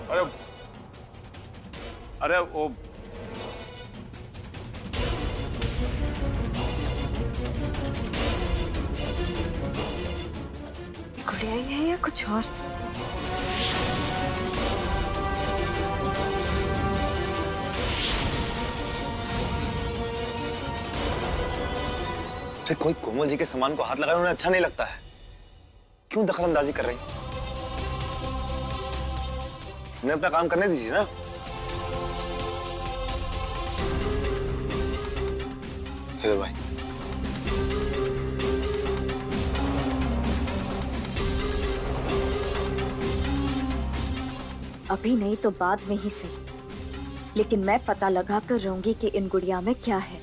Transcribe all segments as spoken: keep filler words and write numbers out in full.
अरे अरे वो गुड़िया ही है या कुछ और? अरे कोई कोमल जी के सामान को हाथ लगाए उन्हें अच्छा नहीं लगता है। क्यों दखलंदाजी कर रही? उन्हें अपना काम करने दीजिए ना। हेलो भाई। अभी नहीं तो बाद में ही सही, लेकिन मैं पता लगा कर रहूंगी कि इन गुड़िया में क्या है।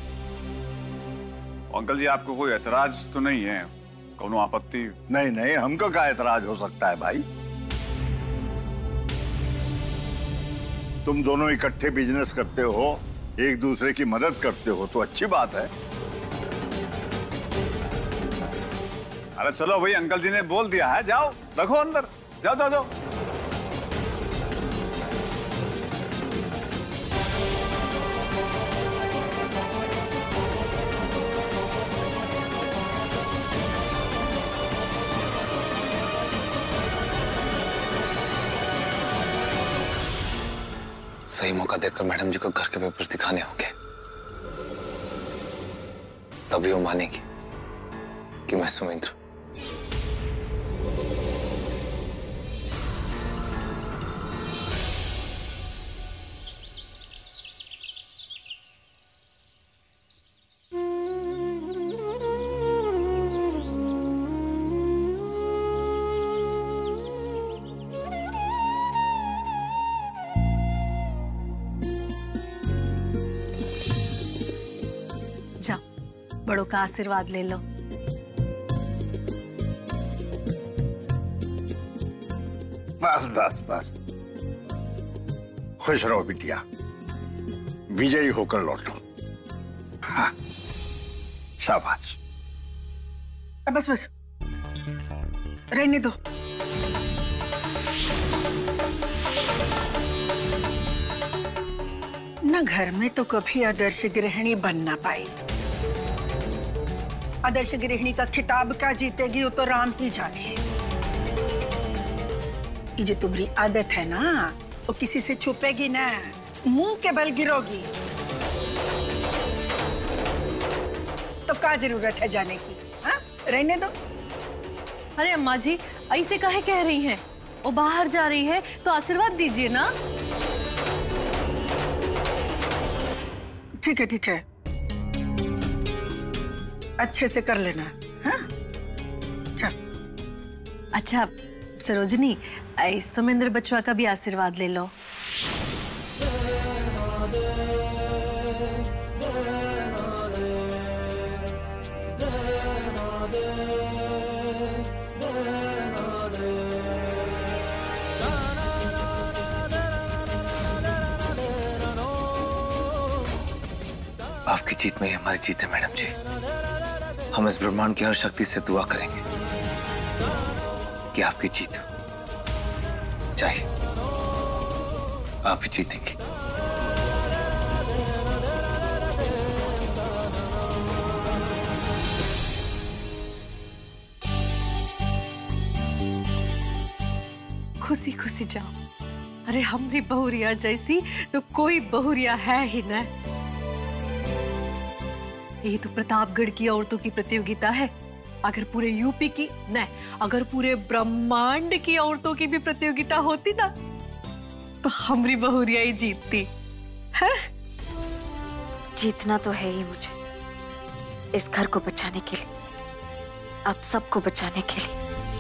अंकल जी आपको कोई एतराज तो नहीं है? कोनो आपत्ति? नहीं नहीं, हमको क्या एतराज हो सकता है भाई। तुम दोनों इकट्ठे बिजनेस करते हो, एक दूसरे की मदद करते हो तो अच्छी बात है। अरे चलो भाई, अंकल जी ने बोल दिया है, जाओ रखो अंदर, जाओ जाओ जाओ। सही मौका देखकर मैडम जी को घर के पेपर्स दिखाने होंगे, तभी वो मानेगी कि मैं सुमिंद्र। बड़ों का आशीर्वाद ले लो। बस बस बस, खुश रहो बिटिया, विजयी होकर लौटो। हाँ, शाबाश। बस बस रहने दो। न घर में तो कभी आदर्श गृहिणी बन ना पाई। आदर्श गृहिणी का खिताब क्या जीतेगी वो तो राम ही जाने। ये जो तुम्हारी आदत है ना, वो किसी से छुपेगी ना, मुंह के बल गिरोगी। तो क्या जरूरत है जाने की? हाँ, रहने दो। अरे अम्मा जी, ऐसे काहे कह रही हैं? वो बाहर जा रही है तो आशीर्वाद दीजिए ना। ठीक है ठीक है, अच्छे से कर लेना। हाँ? चल। अच्छा सरोजनी, सुमिंद्र बचवा का भी आशीर्वाद ले लो। आपकी जीत में ही हमारी जीत है मैडम जी। हम इस ब्रह्मांड की हर शक्ति से दुआ करेंगे कि आपकी जीत चाहे आप ही जीतेंगे। खुशी खुशी जाओ। अरे हमारी बहुरिया जैसी तो कोई बहुरिया है ही न। ये तो प्रतापगढ़ की औरतों की प्रतियोगिता है। अगर पूरे यूपी की नहीं, अगर पूरे ब्रह्मांड की औरतों की भी प्रतियोगिता होती ना, तो हमारी बहुरिया ही जीतती है। जीतना तो है ही मुझे, इस घर को बचाने के लिए, आप सबको बचाने के लिए।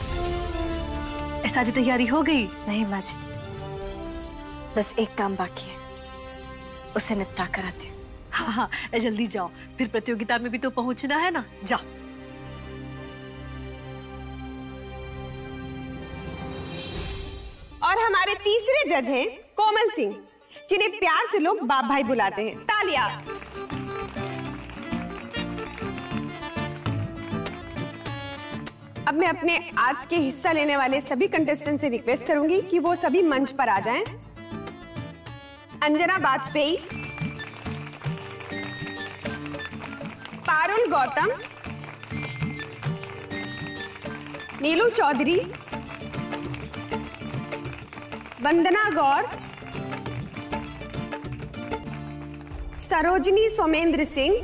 सारी तैयारी हो गई? नहीं माँ जी, बस एक काम बाकी है, उसे निपटा कर आती हूँ। हाँ हाँ, जल्दी जाओ, फिर प्रतियोगिता में भी तो पहुंचना है ना। जाओ। और हमारे तीसरे जज हैं कोमल सिंह, जिन्हें प्यार से लोग बाप भाई बुलाते हैं। तालियां। अब मैं अपने आज के हिस्सा लेने वाले सभी कंटेस्टेंट से रिक्वेस्ट करूंगी कि वो सभी मंच पर आ जाएं। अंजना वाजपेयी, पारुल गौतम, नीलू चौधरी, वंदना गौर, सरोजिनी सोमेंद्र सिंह,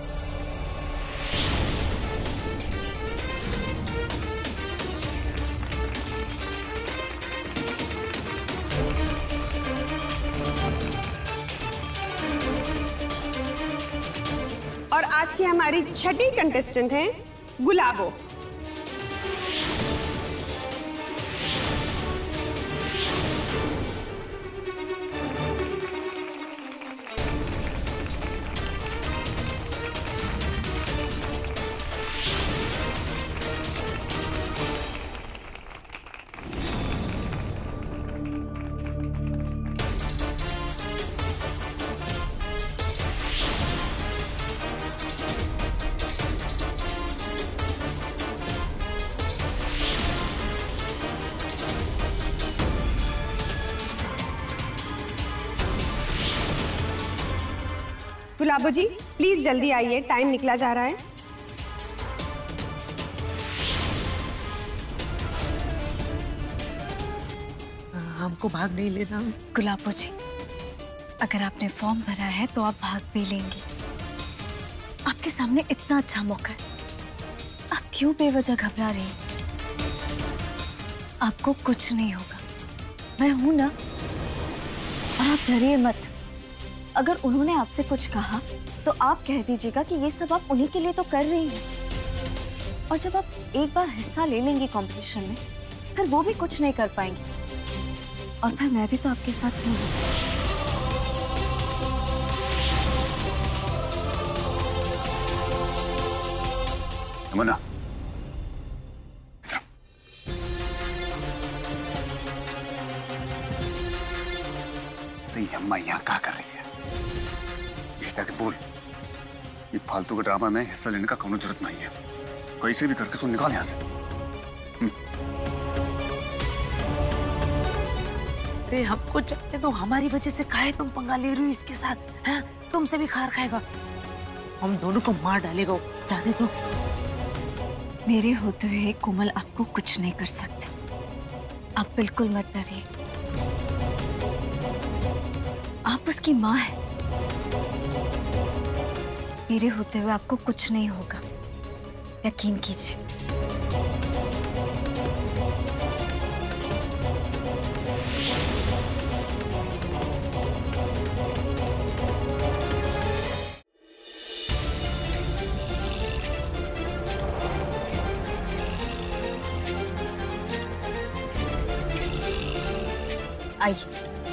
और आज की हमारी छठी कंटेस्टेंट हैं गुलाबो। गुलाबो जी प्लीज जल्दी आइए, टाइम निकला जा रहा है। हमको भाग नहीं लेना। गुलाबो जी, अगर आपने फॉर्म भरा है तो आप भाग भी लेंगी। आपके सामने इतना अच्छा मौका है, आप क्यों बेवजह घबरा रही हैं? आपको कुछ नहीं होगा, मैं हूं ना। और आप डरिए मत। अगर उन्होंने आपसे कुछ कहा तो आप कह दीजिएगा कि ये सब आप उन्हीं के लिए तो कर रही हैं। और जब आप एक बार हिस्सा ले लेंगी कंपटीशन में, फिर वो भी कुछ नहीं कर पाएंगी। और फिर मैं भी तो आपके साथ हूँ। यमुना, तो ये अम्मा यहाँ क्या कर रही है? इसे जाके बोल, ये फालतू का ड्रामा में हिस्सा लेने का कोनो जरूरत नहीं है। कैसे भी करके सुन निकाल यहाँ से। अरे हमको चलते तो हमारी वजह से काहे तुम पंगा ले रही हो इसके साथ? हैं? तुमसे भी खार खाएगा, हम दोनों को मार डालेगा चाहते तो। मेरे होते हुए कोमल आपको कुछ नहीं कर सकते। आप बिल्कुल मत डरिए, आप उसकी माँ है। मेरे होते हुए आपको कुछ नहीं होगा, यकीन कीजिए। आइए।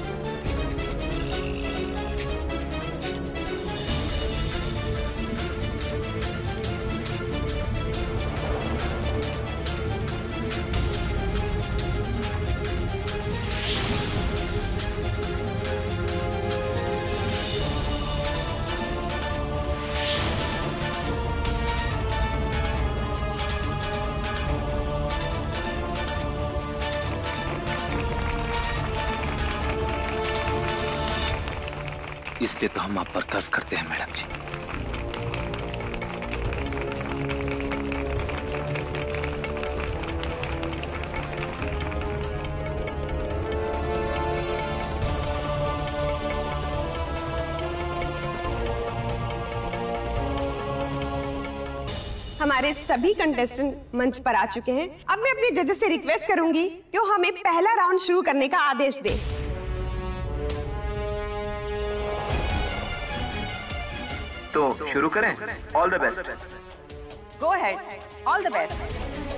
इसलिए तो हम आप पर गर्व करते हैं मैडम जी। हमारे सभी कंटेस्टेंट मंच पर आ चुके हैं। अब मैं अपने जजेस से रिक्वेस्ट करूंगी कि वो हमें पहला राउंड शुरू करने का आदेश दें। तो शुरू करें? All the best. Go ahead, all the best.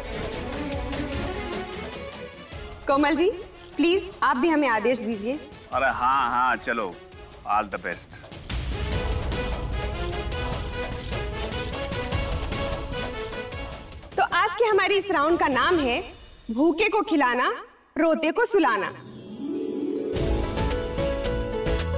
Komal ji please आप भी हमें आदेश दीजिए। अरे हाँ हाँ चलो, ऑल द बेस्ट। तो आज के हमारे इस राउंड का नाम है भूखे को खिलाना, रोते को सुलाना।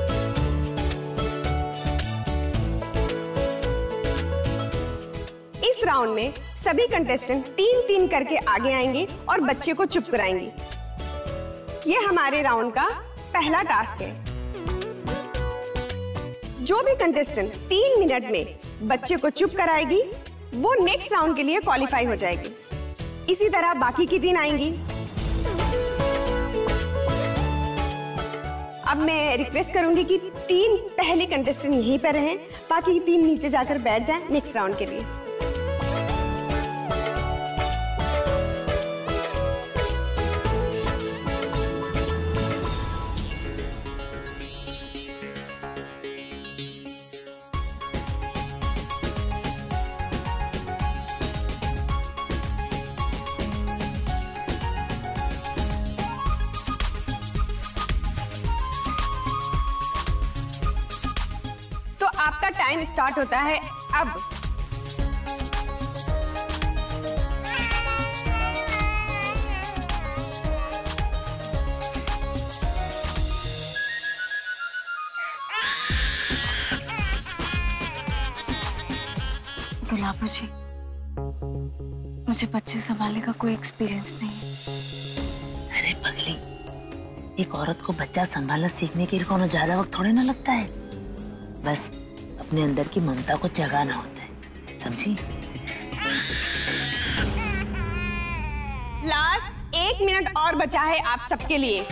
इस इस राउंड में सभी कंटेस्टेंट तीन तीन करके आगे आएंगे और बच्चे को चुप कराएंगे। ये हमारे राउंड का पहला टास्क है। जो भी कंटेस्टेंट तीन मिनट में बच्चे को चुप कराएगी वो नेक्स्ट राउंड के लिए क्वालिफाई हो जाएगी। इसी तरह बाकी की तीन आएंगी। अब मैं रिक्वेस्ट करूंगी कि तीन पहले कंटेस्टेंट यहीं पर रहें, बाकी तीन नीचे जाकर बैठ जाएं नेक्स्ट राउंड के लिए। आपका टाइम स्टार्ट होता है अब। गुलाबो जी, मुझे बच्चे संभालने का कोई एक्सपीरियंस नहीं है। अरे पगली, एक औरत को बच्चा संभालना सीखने के लिए कोनो ज्यादा वक्त थोड़े ना लगता है। बस अपने अंदर की ममता को जगाना होता है, समझी? लास्ट एक मिनट और बचा है आप सबके लिए।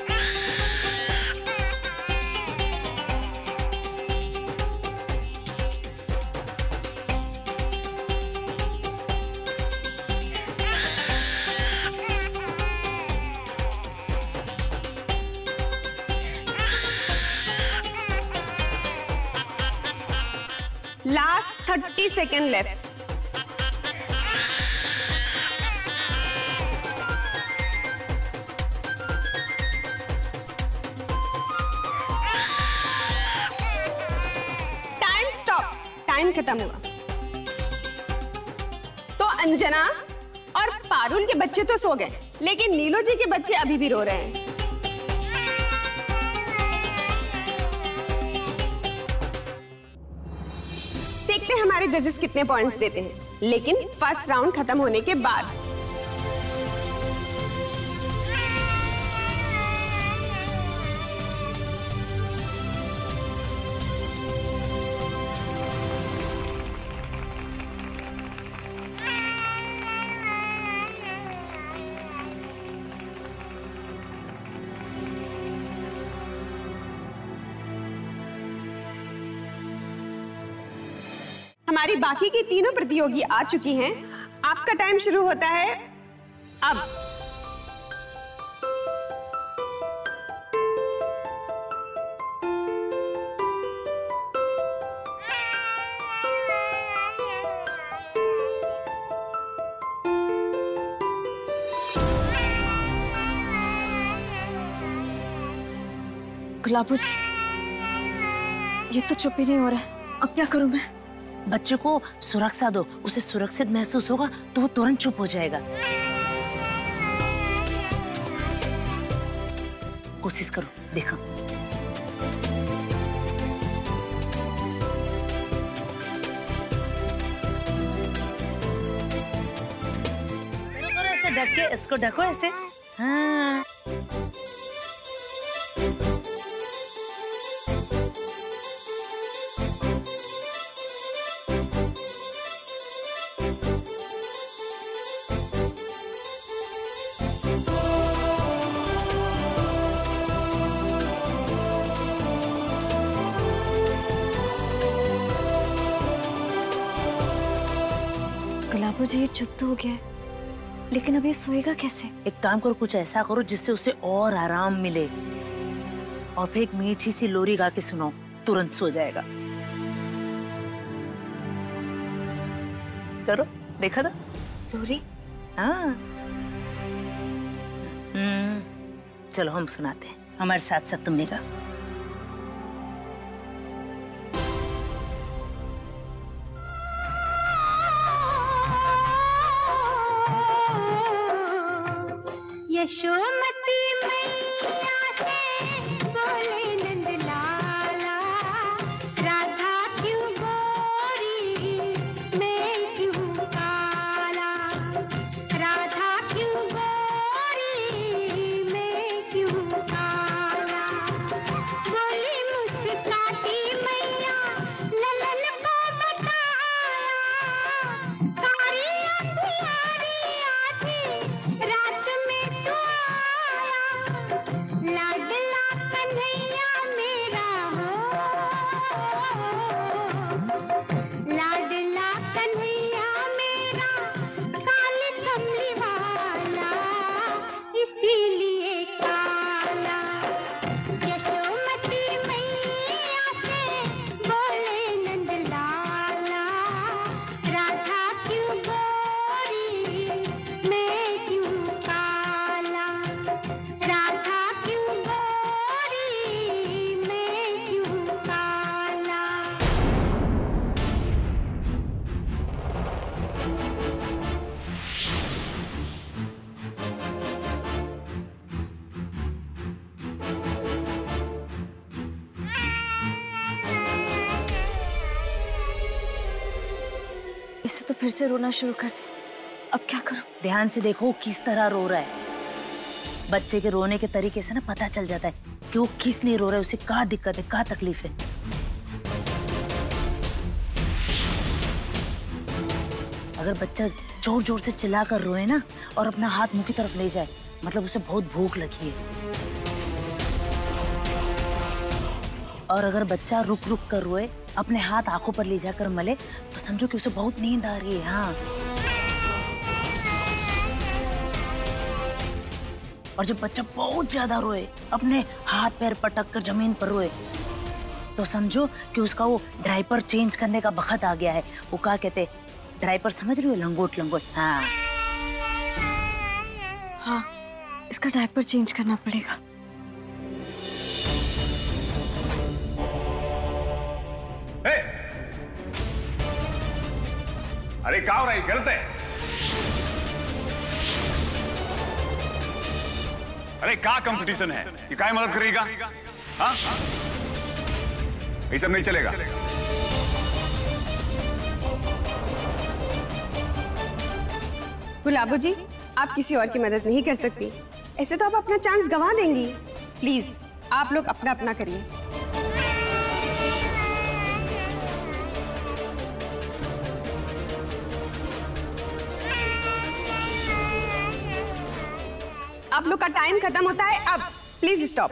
Last thirty second left. Time stop, time खत्म हुआ। तो अंजना और पारुल के बच्चे तो सो गए, लेकिन नीलो जी के बच्चे अभी भी रो रहे हैं। देखते हैं हमारे जजेस कितने पॉइंट्स देते हैं, लेकिन फर्स्ट राउंड खत्म होने के बाद। हमारी बाकी की तीनों प्रतियोगी आ चुकी हैं। आपका टाइम शुरू होता है अब। गुलाबो जी, ये तो चुप ही नहीं हो रहा है। अब क्या करूं मैं? बच्चे को सुरक्षा दो, उसे सुरक्षित महसूस होगा तो वो तुरंत चुप हो जाएगा। कोशिश करो, देखो। ऐसे ढक के इसको ढको ऐसे। हाँ। गुलाबो जी, ये चुप तो हो गया है, लेकिन अब ये सोएगा कैसे? एक काम करो, कुछ ऐसा करो जिससे उसे और आराम मिले, और फिर एक मीठी सी लोरी गा के सुनाओ, तुरंत सो जाएगा। करो, देखा था लोरी? हाँ। हम्म, चलो हम सुनाते हैं, हमारे साथ साथ तुमने का। यशोमती मैया से बोले नंद लाला, राधा क्यों गोरी मैं क्यों इसे तो फिर से रोना शुरू कर दिया। अब क्या करूं? ध्यान से देखो किस तरह रो रहा है। बच्चे के रोने के तरीके से ना पता चल जाता है कि वो किस लिए रो रहा है, उसे क्या दिक्कत है, क्या तकलीफ है। अगर बच्चा जोर जोर से चिल्लाकर रोए ना और अपना हाथ मुंह की तरफ ले जाए, मतलब उसे बहुत भूख लगी है। और अगर बच्चा रुक रुक कर रोए, अपने हाथ आंखों पर ले जाकर मले, तो समझो कि उसे बहुत नींद आ रही है। हाँ, और जब बच्चा बहुत ज्यादा रोए, अपने हाथ पैर पटक कर जमीन पर रोए, तो समझो कि उसका वो डायपर चेंज करने का वक्त आ गया है। वो क्या कहते, डायपर समझ रही हो, लंगोट लंगोट। हाँ हाँ, इसका डायपर चेंज करना पड़ेगा। ए! अरे क्या हो रहा है, गलत है। अरे क्या कंपटीशन है, ये क्या मदद करेगा? हाँ, ये सब नहीं चलेगा। गुलाबो जी, आप किसी और की मदद नहीं कर सकती। ऐसे तो आप अपना चांस गंवा देंगी। प्लीज आप लोग अपना अपना करिए। आप लोग का टाइम खत्म होता है अब। Please stop.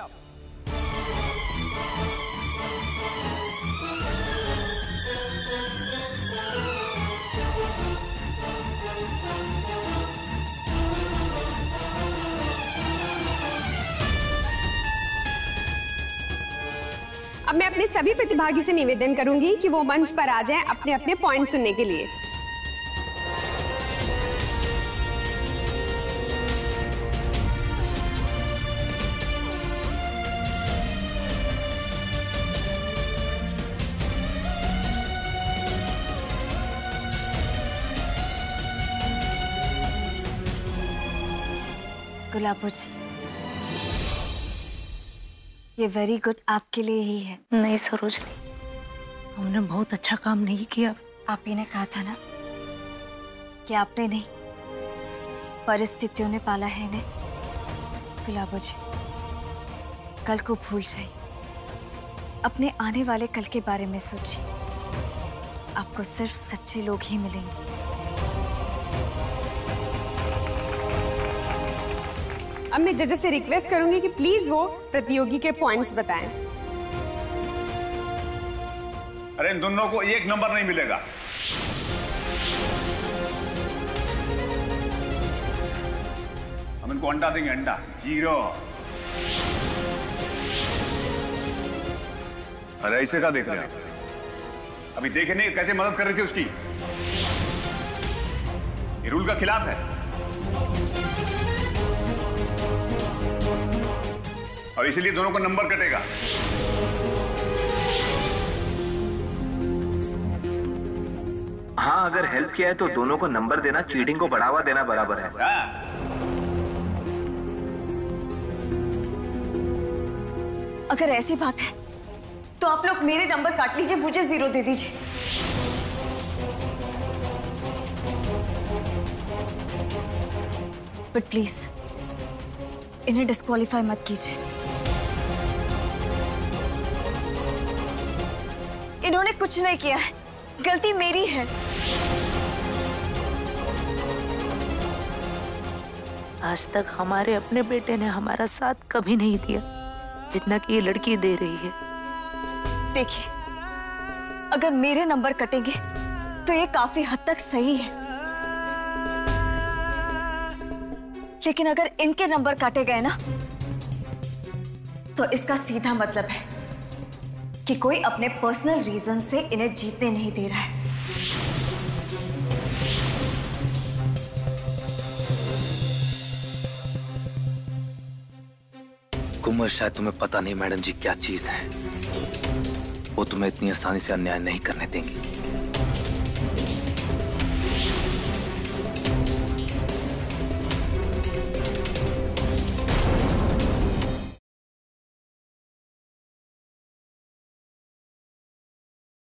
अब मैं अपने सभी प्रतिभागी से निवेदन करूंगी कि वो मंच पर आ जाएं अपने अपने पॉइंट सुनने के लिए। गुलाबो जी, ये वेरी गुड आपके लिए ही है। नहीं सरोजनी, हमने बहुत अच्छा काम नहीं किया। आप ही ने कहा था ना कि आपने नहीं, परिस्थितियों ने पाला है इन्हें। गुलाबो जी, कल को भूल जाइए, अपने आने वाले कल के बारे में सोचिए। आपको सिर्फ सच्चे लोग ही मिलेंगे। अब मैं जजेस से रिक्वेस्ट करूंगी कि प्लीज वो प्रतियोगी के पॉइंट्स बताएं। अरे इन दोनों को एक नंबर नहीं मिलेगा। हम इनको अंडा देंगे, अंडा जीरो। अरे ऐसे क्या देख रहे हैं? अभी देखे नहीं कैसे मदद कर रही थी उसकी। ये रूल का खिलाफ है और इसीलिए दोनों को नंबर कटेगा। हाँ, अगर हेल्प किया है तो दोनों को नंबर देना चीटिंग को बढ़ावा देना बराबर है। अगर ऐसी बात है तो आप लोग मेरे नंबर काट लीजिए, मुझे जीरो दे दीजिए। बट प्लीज इन्हें डिस्क्वालीफाई मत कीजिए। इन्होंने कुछ नहीं किया है, गलती मेरी है। आज तक हमारे अपने बेटे ने हमारा साथ कभी नहीं दिया जितना कि ये लड़की दे रही है। देखिए, अगर मेरे नंबर कटेंगे तो ये काफी हद तक सही है, लेकिन अगर इनके नंबर काटे गए ना तो इसका सीधा मतलब है कि कोई अपने पर्सनल रीजन से इन्हें जीतने नहीं दे रहा है। कुमार, शायद तुम्हें पता नहीं मैडम जी क्या चीज है। वो तुम्हें इतनी आसानी से अन्याय नहीं करने देंगी।